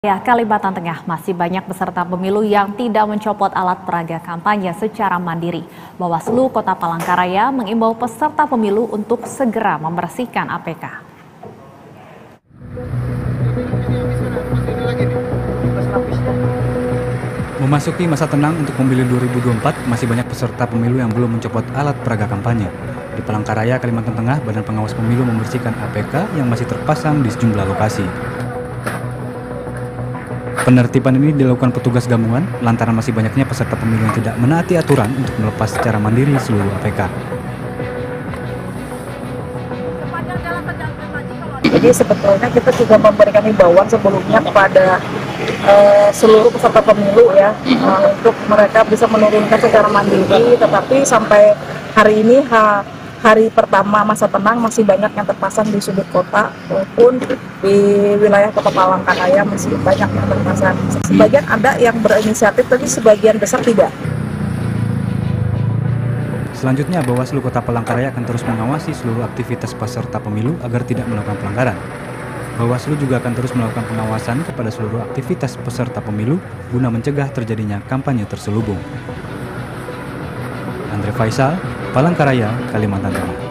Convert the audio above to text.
Ya, Kalimantan Tengah masih banyak peserta pemilu yang tidak mencopot alat peraga kampanye secara mandiri. Bawaslu Kota Palangkaraya mengimbau peserta pemilu untuk segera membersihkan APK. Memasuki masa tenang untuk pemilu 2024, masih banyak peserta pemilu yang belum mencopot alat peraga kampanye. Di Palangkaraya, Kalimantan Tengah, Badan Pengawas Pemilu membersihkan APK yang masih terpasang di sejumlah lokasi. Penertiban ini dilakukan petugas gabungan lantaran masih banyaknya peserta pemilu yang tidak menaati aturan untuk melepas secara mandiri seluruh APK. Jadi sebetulnya kita juga memberikan himbauan sebelumnya kepada seluruh peserta pemilu ya, untuk mereka bisa menurunkan secara mandiri, tetapi sampai hari ini hari pertama masa tenang masih banyak yang terpasang di sudut kota maupun di wilayah Kota Palangkaraya masih banyak yang terpasang. Sebagian ada yang berinisiatif, tapi sebagian besar tidak. Selanjutnya, Bawaslu Kota Palangkaraya akan terus mengawasi seluruh aktivitas peserta pemilu agar tidak melakukan pelanggaran. Bawaslu juga akan terus melakukan pengawasan kepada seluruh aktivitas peserta pemilu guna mencegah terjadinya kampanye terselubung. Andre Faisal, Palangkaraya, Kalimantan Tengah.